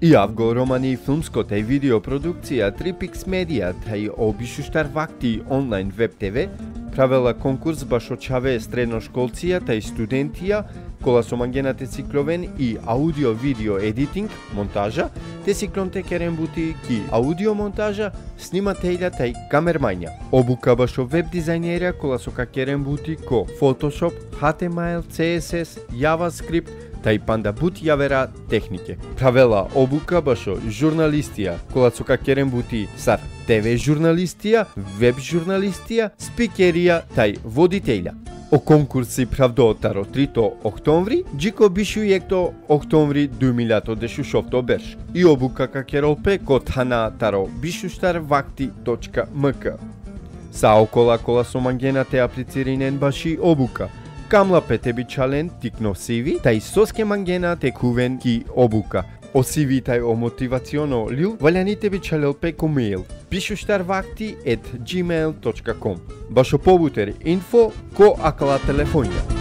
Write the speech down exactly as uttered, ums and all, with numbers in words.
И авго романи филмско тај видеопродукција Трипикс Медија тај обишуштар вакти онлайн веб ТВ правела конкурс баш очаве средношколција тај студентија кола со мангенате цикловен и аудио-видео едитинг, монтажа, те циклон те керен бути ки аудио-монтажа, снимателја тај камермања. Обука башо веб дизајнерија кола со ка керен бути ко Photoshop, H T M L, C S S, JavaScript, тај панда бут јавера технике. Правела обука башо журналистија, кола со ка керен бути сар ТВ журналистија, веб журналистија, спикерија, тај водителја. О конкурси правдотаро трито октомври, джико бишу јекто октомври двумилјато дешушовто берш. И обука ка керолпе код хана таро бишуштар вакти точка м к. Са окола кола со мангенате аплициринен баши обука. Камла петеби чален тикно сиви, тај соске мангена текувен ки обука. О сиви тај о мотивационо лил, валјаните би чалелпе ко мейл бишуштарвакти ет джимейл точка ком. Башо побутер инфо ко акала телефонија.